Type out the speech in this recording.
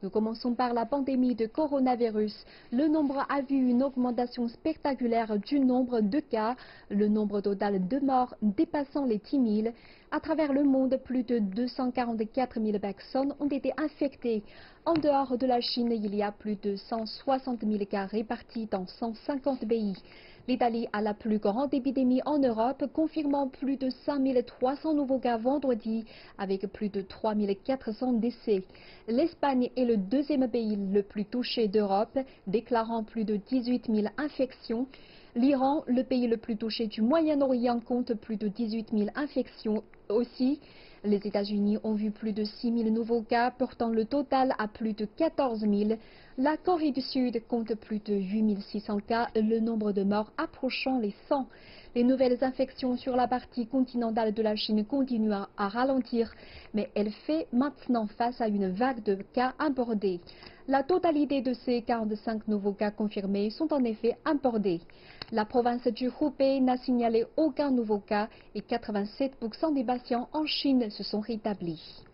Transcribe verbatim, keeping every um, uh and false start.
Nous commençons par la pandémie de coronavirus. Le nombre a vu une augmentation spectaculaire du nombre de cas, le nombre total de morts dépassant les dix mille. À travers le monde, plus de deux cent quarante-quatre mille personnes ont été infectées. En dehors de la Chine, il y a plus de cent soixante mille cas répartis dans cent cinquante pays. L'Italie a la plus grande épidémie en Europe, confirmant plus de cinq mille trois cents nouveaux cas vendredi, avec plus de trois mille quatre cents décès. L'Espagne est le deuxième pays le plus touché d'Europe, déclarant plus de dix-huit mille infections. L'Iran, le pays le plus touché du Moyen-Orient, compte plus de dix-huit mille infections aussi. Les États-Unis ont vu plus de six mille nouveaux cas, portant le total à plus de quatorze mille. La Corée du Sud compte plus de huit mille six cents cas, le nombre de morts approchant les cent. Les nouvelles infections sur la partie continentale de la Chine continuent à, à ralentir, mais elle fait maintenant face à une vague de cas importés. La totalité de ces quarante-cinq nouveaux cas confirmés sont en effet importés. La province du Hubei n'a signalé aucun nouveau cas et quatre-vingt-sept pour cent des patients en Chine se sont rétablis.